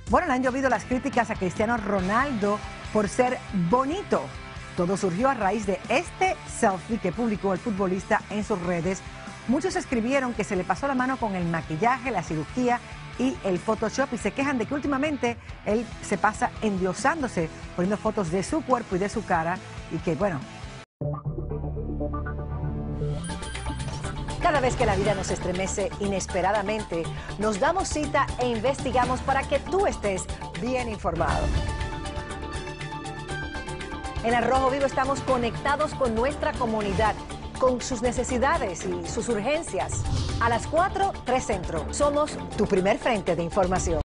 Bueno, le han llovido las críticas a Cristiano Ronaldo por ser bonito. Todo surgió a raíz de este selfie que publicó el futbolista en sus redes. Muchos escribieron que se le pasó la mano con el maquillaje, la cirugía y el Photoshop y se quejan de que últimamente él se pasa endiosándose, poniendo fotos de su cuerpo y de su cara y que, bueno, cada vez que la vida nos estremece inesperadamente, nos damos cita e investigamos para que tú estés bien informado. En Al Rojo Vivo estamos conectados con nuestra comunidad, con sus necesidades y sus urgencias. A las 4, 3 Centro. Somos tu primer frente de información.